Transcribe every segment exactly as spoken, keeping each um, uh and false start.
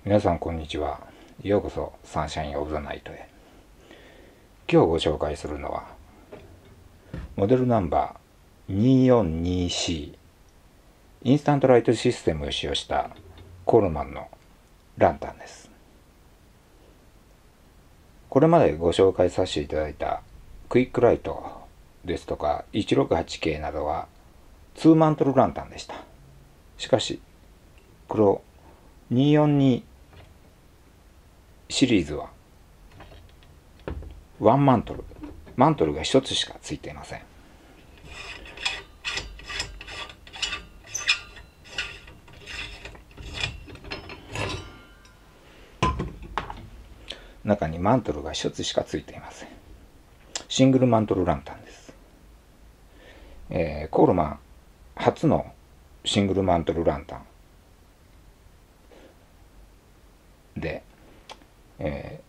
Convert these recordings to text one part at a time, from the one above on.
皆さんこんにちは。ようこそサンシャインオブザナイトへ。今日ご紹介するのはモデルナンバー にーよんにーシー インスタントライトシステムを使用したコールマンのランタンです。これまでご紹介させていただいたクイックライトですとか いちろくはちケー などはツーマントルランタンでした。しかしこのにーよんにシリーズはワンマントル、マントルが一つしかついていません。中にマントルが一つしかついていません。シングルマントルランタンです。えー、コールマン初のシングルマントルランタンで、え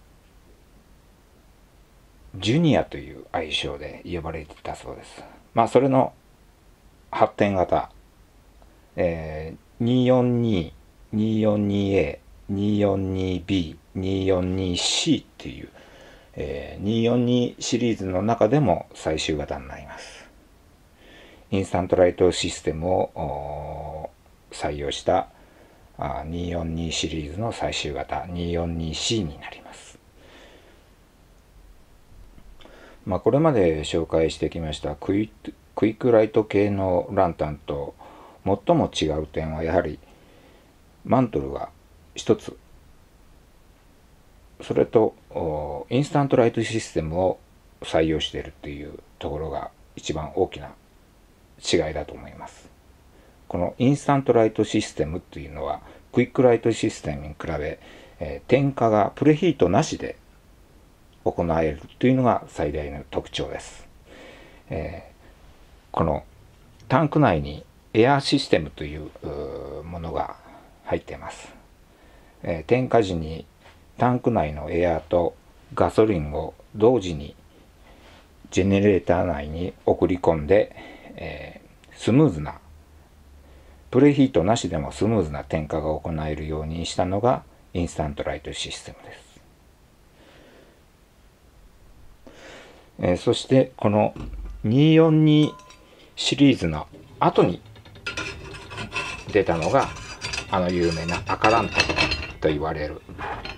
ー、ジュニアという愛称で呼ばれていたそうです。まあそれの発展型、えー、にーよんに、にーよんにエー、にーよんにビー、にーよんにシー っていう、えー、にーよんにシリーズの中でも最終型になります。インスタントライトシステムを採用したにーよんにシリーズの最終型 にーよんにシー になります。まあ、これまで紹介してきましたクイックイックライト系のランタンと最も違う点はやはりマントルが一つ、それとインスタントライトシステムを採用しているというところが一番大きな違いだと思います。このインスタントライトシステムというのはクイックライトシステムに比べ、えー、点火がプレヒートなしで行えるというのが最大の特徴です。えー、このタンク内にエアーシステムというものが入っています。えー、点火時にタンク内のエアーとガソリンを同時にジェネレーター内に送り込んで、えー、スムーズなプレヒートなしでもスムーズな点火が行えるようにしたのがインスタントライトシステムです。えー、そしてこのにーよんにシリーズの後に出たのがあの有名な赤ランタンと言われる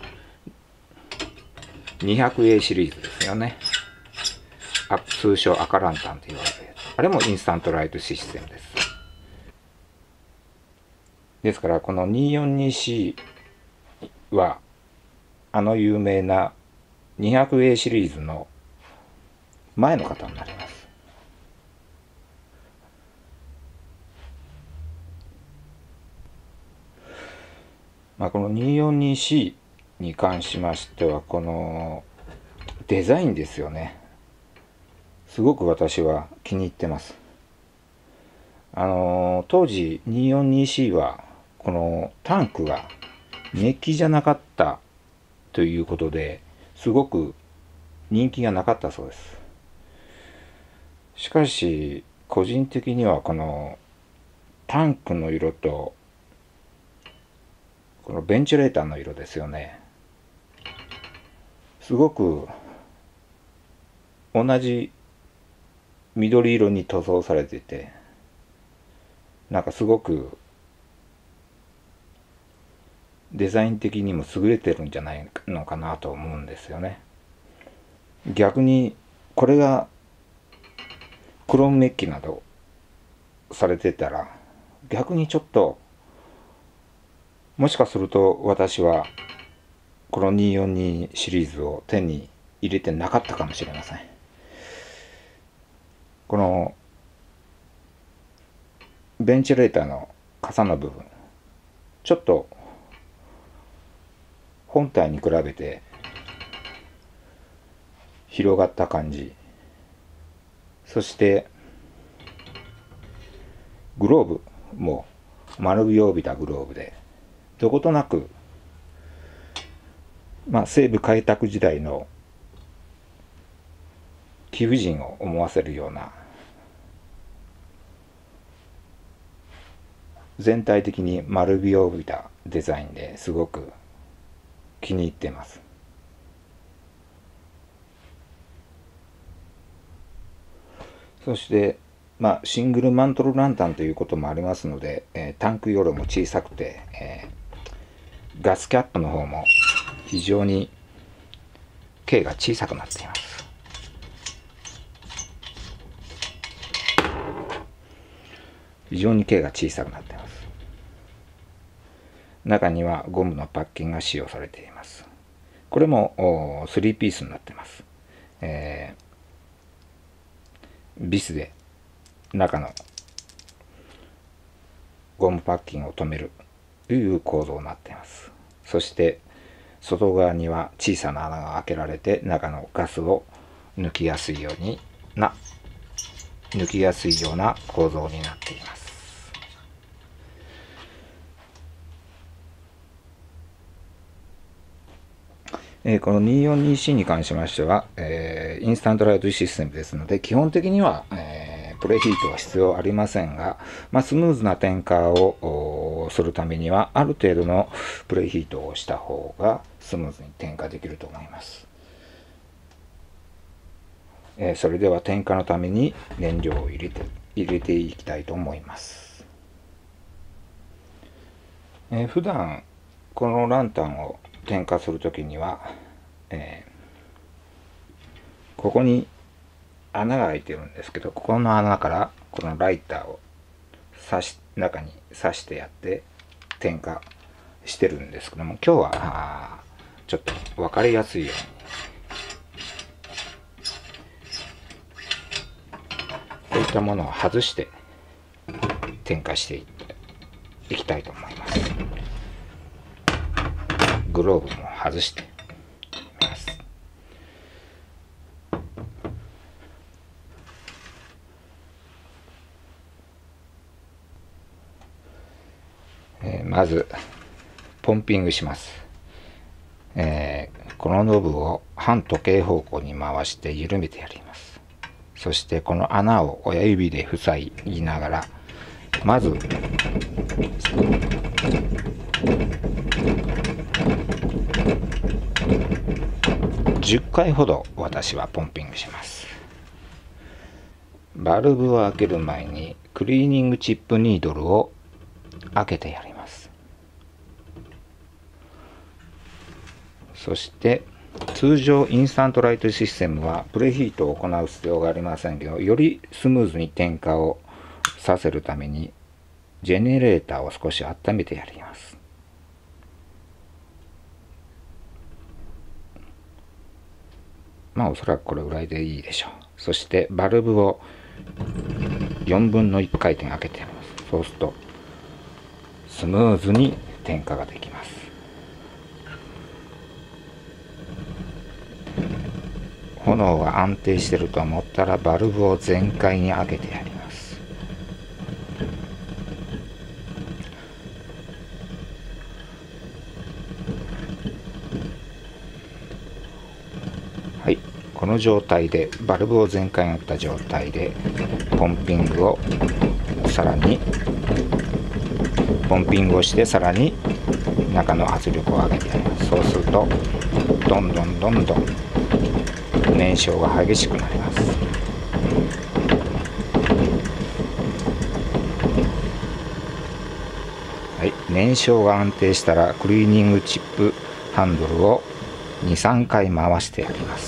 にひゃくエー シリーズですよね。通称赤ランタンと言われる。あれもインスタントライトシステムです。ですからこの にーよんにシー はあの有名な にひゃくエー シリーズの前の方になります。まあ、この にーよんにシー に関しましてはこのデザインですよね。すごく私は気に入ってます。あの当時 にーよんにシー はこのタンクがメッキじゃなかったということですごく人気がなかったそうです。しかし個人的にはこのタンクの色とこのベンチュレーターの色ですよね、すごく同じ緑色に塗装されていて、なんかすごくデザイン的にも優れてるんじゃないのかなと思うんですよね。逆にこれがクロームメッキなどされてたら逆にちょっともしかすると私はこのにーよんにシリーズを手に入れてなかったかもしれません。このベンチュレーターの傘の部分、ちょっと本体に比べて広がった感じ、そしてグローブも丸みを帯びたグローブでどことなく、まあ、西部開拓時代の貴婦人を思わせるような、全体的に丸みを帯びたデザインですごく気に入っています。そしてまあシングルマントルランタンということもありますので、えー、タンク容量も小さくて、えー、ガスキャップの方も非常に径が小さくなっています。非常に径が小さくなっています。中にはゴムのパッキンが使用されています。これもスリーピースになっています。えー、ビスで中のゴムパッキンを留めるという構造になっています。そして外側には小さな穴が開けられて、中のガスを抜きやすいようにな抜きやすいような構造になっています。えー、この にーよんにーシー に関しましては、えー、インスタントライトシステムですので、基本的には、えー、プレヒートは必要ありませんが、まあ、スムーズな点火をするためには、ある程度のプレヒートをした方がスムーズに点火できると思います。えー、それでは点火のために燃料を入れて、入れていきたいと思います。えー、普段このランタンを点火するときには、えー、ここに穴が開いてるんですけど、ここの穴からこのライターを刺し中に刺してやって点火してるんですけども、今日はちょっと分かりやすいようにこういったものを外して点火していっていきたいと思います。グローブも外してみます。えー、まずポンピングします。えー、このノブを反時計方向に回して緩めてやります。そしてこの穴を親指で塞ぎながら、まずじゅっかいほど私はポンピングします。バルブを開ける前にクリーニングチップニードルを開けてやります。そして通常インスタントライトシステムはプレヒートを行う必要がありませんけど、よりスムーズに点火をさせるためにジェネレーターを少し温めてやります。まあおそらくこれぐらいでいいでしょう。そしてバルブをよんぶんのいち回転開けてやります。そうするとスムーズに点火ができます。炎が安定していると思ったらバルブを全開に開けてやります。はい、この状態でバルブを全開に開けた状態でポンピングをさらにポンピングをしてさらに中の圧力を上げてやります。そうするとどんどんどんどん燃焼が激しくなります。はい、燃焼が安定したらクリーニングチップハンドルをにさんかい回してやります。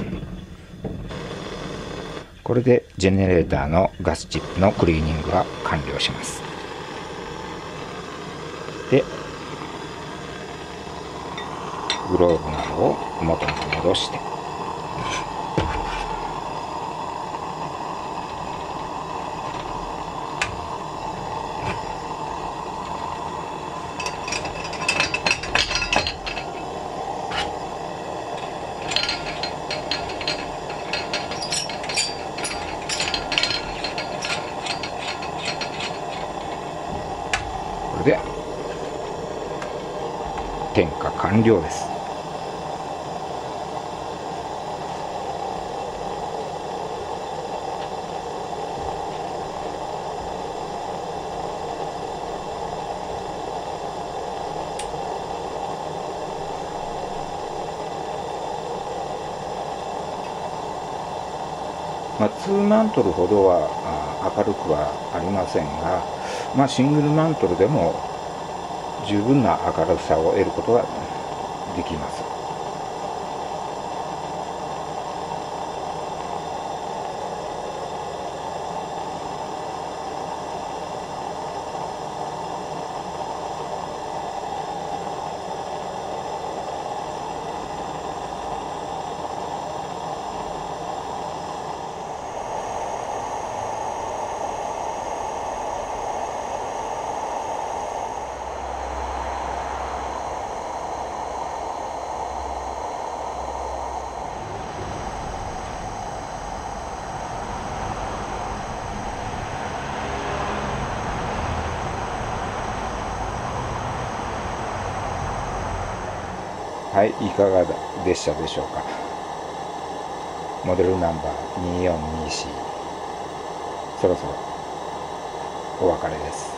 これでジェネレーターのガスチップのクリーニングが完了します。でグローブなどを元に戻して、これで点火完了です。 まあ、ツーマントルほどはあ明るくはありませんが、まあ、シングルマントルでも十分な明るさを得ることができます。はい、いかがでしたでしょうか。モデルナンバーにーよんにーよん、そろそろお別れです。